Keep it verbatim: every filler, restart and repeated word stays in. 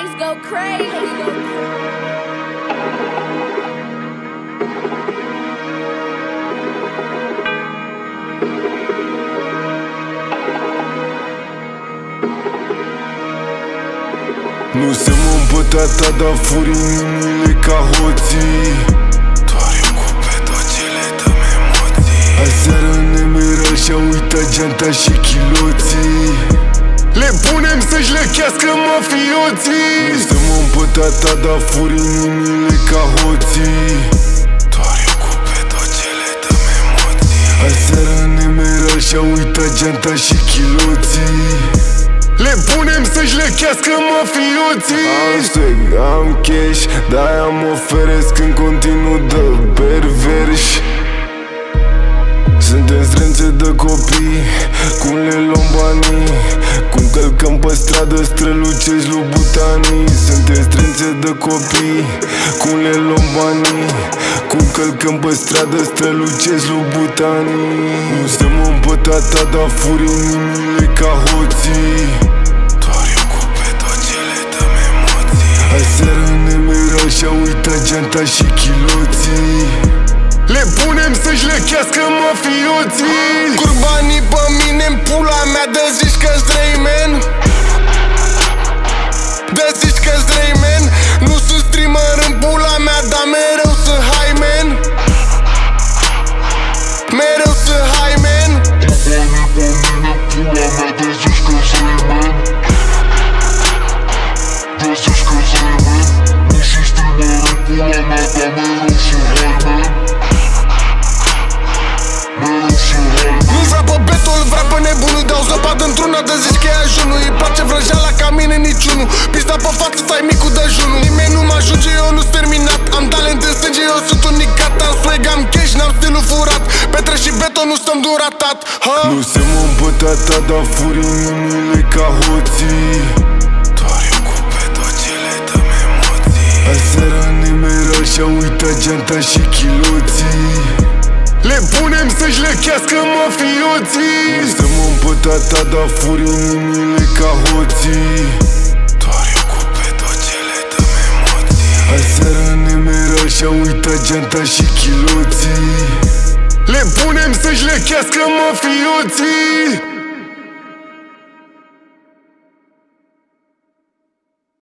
Haze go crazy. Nu se mă împătata, dar furi inimile ca hoții. Doar eu cu pedocele dăm emoții. Aseară ne miră și-a uitat geanta și chiloții. Le punem să-și lechească mafioții. Nu se mă împătata, dar furi inimile ca hoții. Doar eu cu pedocele dăm emoții. Aseară ne miră și-a uitat geanta și chiloții. Le punem să-și lechească mafioții. Am swag, am cash, de-aia mă oferesc în continuu de perverși. Suntem strânțe de copii, cum le luăm banii, cum călcăm pe stradă, strălucesc lubutanii. Suntem strânțe de copii, cum le luăm banii, cum călcăm pe stradă, strălucesc lubutanii. Nu se mă împătata, dar furi inimile ca hoții. Doar eu cu pedocele dăm emoții. Aseară ne mirau și-a uitat geanta și chiloții. Le punem să-și lechească mafioții. Curbanii pe mine-n pula mea, de zici că-s Rayman. De zici că-s Rayman. Nu sunt streamer în pula mea, dar mereu sunt high man. Mereu sunt high man. Curbanii pe mine-n pula mea, de zici că-s Rayman. De zici că-s Rayman. Nu sunt streamer în pula mea, dar mereu sunt high man. Nu-l vrea pe betul, îl vrea pe nebunul. Dau zăpat într-una, de zici că e ajunul. Îi place vrăjeala ca mine niciunul. Pista pe față, stai micul dejunul. Nimeni nu mă ajunge, eu nu-s terminat. Am talent în sânge, eu sunt unicat. Am swag, am cash, n-am stilul furat. Petre și beton, nu stăm duratat, ha? Nu se mă împătata, dar furi inimile ca hoții. Doar eu cu pedocele dăm emoții. Aseară ne mirau și-a uitat geanta și chiloții. Le punem să-și lechească mafioții. Nu se mă împătata, dar furi inimile ca hoții. Doar eu cu pedocele dăm emoții. Aseară ne mirau și-a uitat geanta și chiloții. Le punem să-și lechească mafioții.